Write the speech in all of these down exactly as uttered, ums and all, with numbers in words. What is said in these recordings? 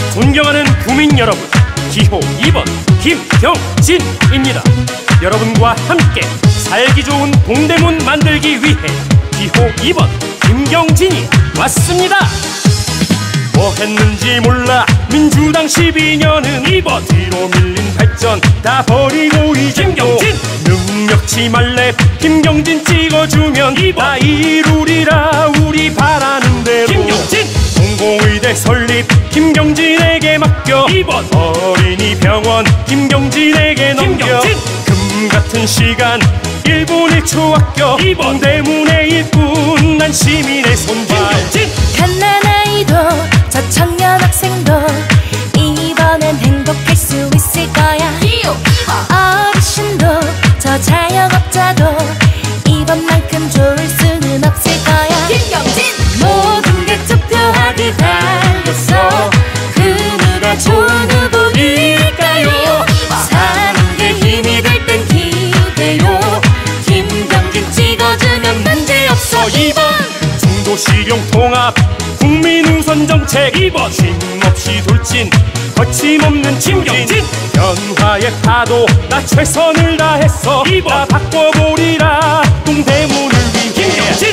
존경하는 국민 여러분, 기호 이 번 김경진입니다. 여러분과 함께 살기 좋은 동대문 만들기 위해 기호 이 번 김경진이 왔습니다. 뭐 했는지 몰라 민주당 십이 년은 이 번 뒤로 밀린 발전 다 버리고 이제 김경진 능력치 말래 김경진 찍어주면 이 번 다 이루리라 우리 바라는 대로 김경진 공공의대 설립 김경진에게 맡겨 이 번 어린이 병원 김경진에게 넘겨 김경진 금같은 시간 일 분 일 초 아껴 이 번 동대문의 일꾼 난 시민의 손발 김경진 갓난아이도 저 청년 학생도 이번엔 행복할 수 있을 거야. 기호 이 번 어르신도 저 자영업자도 이번만큼 좋을 수는 없을 거야. 김경진 모든 게 투표하기 달렸어. 그 누가 좋은 후보일까요? 사는 게 힘이 될 땐 기대요. 김경진 찍어주면 문제없어. 이 번 중도실용 통합 국민 우선 정책 이 번 쉼없이 돌진 거침없는 김경진 변화의 파도 나 최선을 다했어 이 번 나 바꿔보리라 동대문을 위해 김경진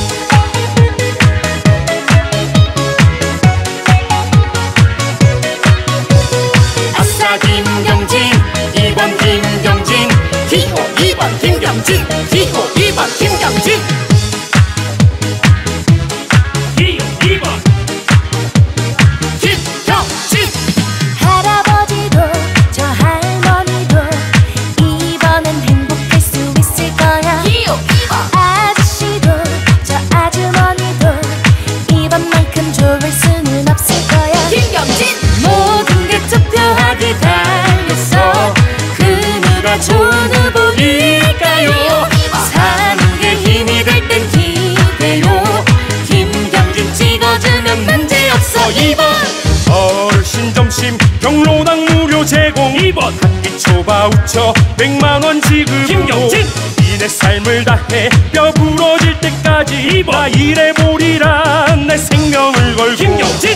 아싸 김경진 이 번 김경진 기호 이 번 김경진 기호 이 번 김경진 기호 이 번 김경진 할아버지도 저 할머니도 이번엔 행복할 수 있을 거야. 기호 이 번 아저씨도 저 아주머니도 이번만큼 좋을 수는 없을 거야. 김경진 모든 게 투표하기 달렸어. 그 누가 좋은 후보일까요? 사는 게 힘이 될 땐 기대요. 김경진 찍어주면 문제없어. 이 번 어르신 점심 경로당 무료 제공 이 번 학기 초바 우쳐 백만 원 지급 김경진 이내 삶을 다해 뼈 부러질 때까지 이 번 나 일해보리라 내 생명을 걸고 김경진